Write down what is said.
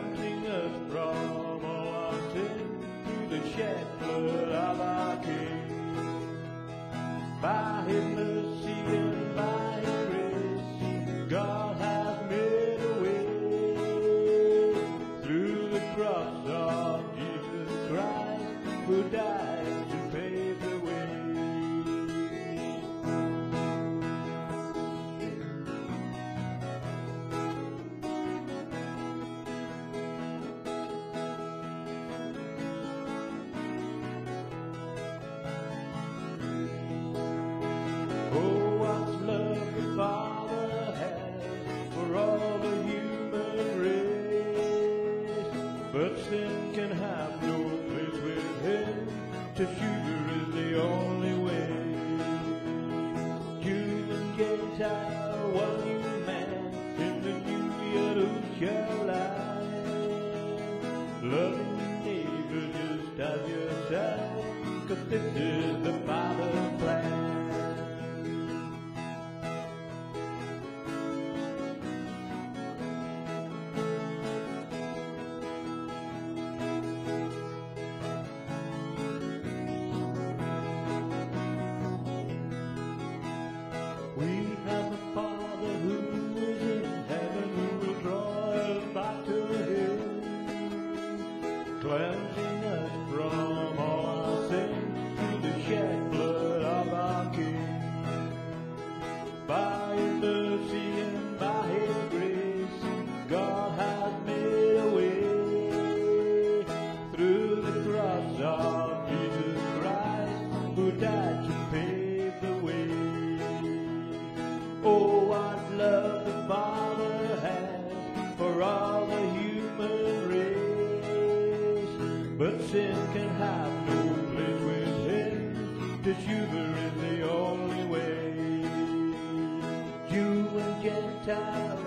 cleansing us from all our sin through the shed blood of our King. By His mercy and by His grace, God has made a way through the cross of Jesus Christ, who died to pave the way. Oh, what love the Father has for all the human race. But sin can have no place with Him, 'tis sugar is the only way. Jew and Gentile, one new man, in the new Jerusalem. Loving your neighbor just as yourself, 'cause this is the Father's plan. We have a Father who is in heaven, who will draw us back to Him, cleansing us from all our sin through the shed blood of our King. By His mercy and by His grace, God has made a way through the cross of Jesus Christ, who died to pave the way. Oh, what love the Father has for all the human race. But sin can have no place with Him, 'tis sugar is the only way. Jew and Gentile,